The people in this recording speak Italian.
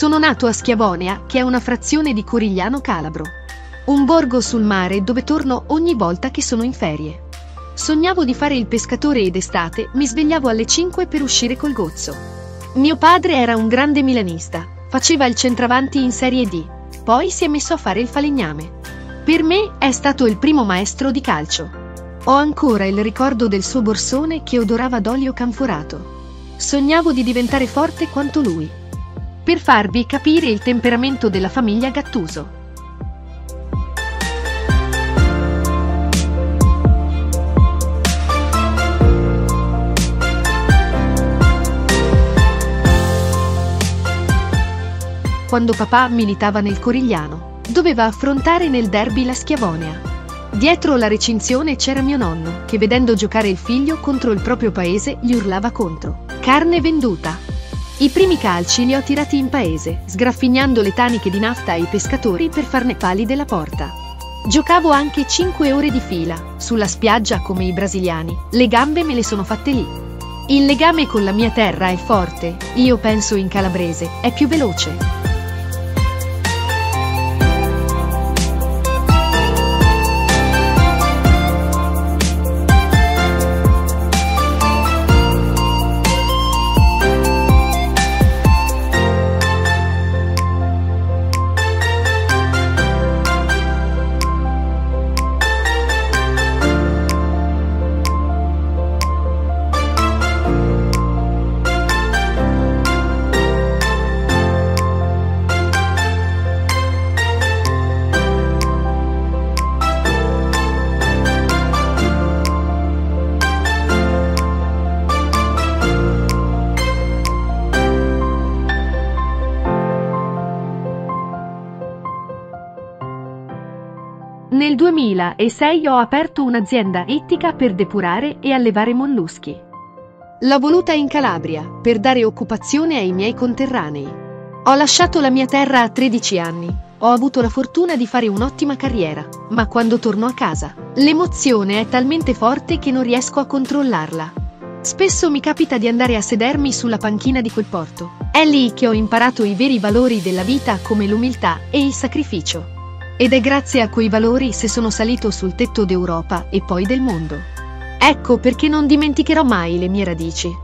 Sono nato a Schiavonia, che è una frazione di Corigliano Calabro. Un borgo sul mare dove torno ogni volta che sono in ferie. Sognavo di fare il pescatore ed estate mi svegliavo alle 5 per uscire col gozzo. Mio padre era un grande milanista, faceva il centravanti in Serie D, poi si è messo a fare il falegname. Per me è stato il primo maestro di calcio. Ho ancora il ricordo del suo borsone che odorava d'olio canforato. Sognavo di diventare forte quanto lui. Per farvi capire il temperamento della famiglia Gattuso. Quando papà militava nel Corigliano, doveva affrontare nel derby la Schiavonia. Dietro la recinzione c'era mio nonno, che vedendo giocare il figlio contro il proprio paese gli urlava contro. Carne venduta! I primi calci li ho tirati in paese, sgraffignando le taniche di nafta ai pescatori per farne pali della porta. Giocavo anche 5 ore di fila, sulla spiaggia come i brasiliani, le gambe me le sono fatte lì. Il legame con la mia terra è forte, io penso in calabrese, è più veloce. Nel 2006 ho aperto un'azienda ittica per depurare e allevare molluschi. L'ho voluta in Calabria, per dare occupazione ai miei conterranei. Ho lasciato la mia terra a 13 anni, ho avuto la fortuna di fare un'ottima carriera, ma quando torno a casa, l'emozione è talmente forte che non riesco a controllarla. Spesso mi capita di andare a sedermi sulla panchina di quel porto. È lì che ho imparato i veri valori della vita come l'umiltà e il sacrificio. Ed è grazie a quei valori se sono salito sul tetto d'Europa e poi del mondo. Ecco perché non dimenticherò mai le mie radici.